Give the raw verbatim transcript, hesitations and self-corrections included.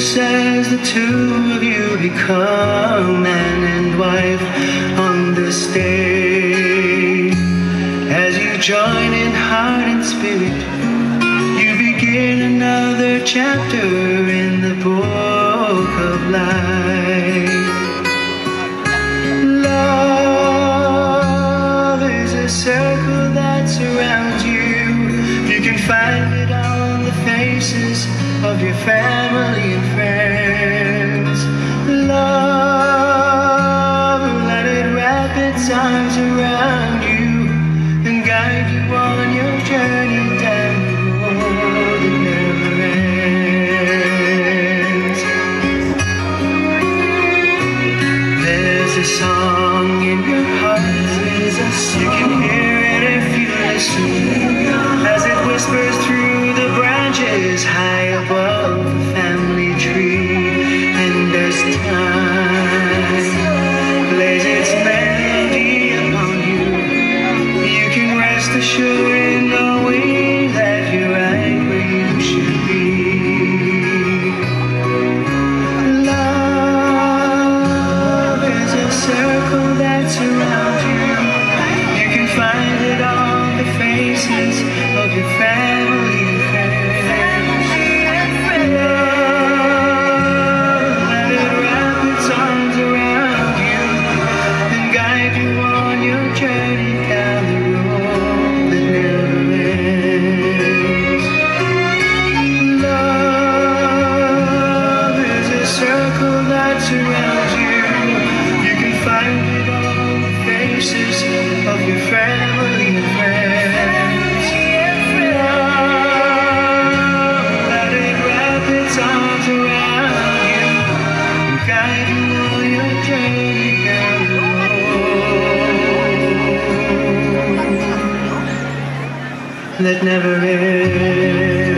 says the two of you become man and wife on this day. As you join in heart and spirit, you begin another chapter in the book of life. Love is a circle that surrounds you. You can find it on the faces of your family and friends. Love, let it wrap its arms around you and guide you on your journey down the road that never ends. There's a song in your heart, you can hear it if you listen, as it whispers through the branches high above the family tree. And as time lays its melody upon you, you can rest assured in knowing that you're right where you should be. Love is a circle that surrounds you. You can find it on the faces of your family and friends. Love, let it wrap its arms around you and guide you on your journey down the road that never ends. Love is a circle that surrounds you. You can find it on the faces of your family and friends. That never ends.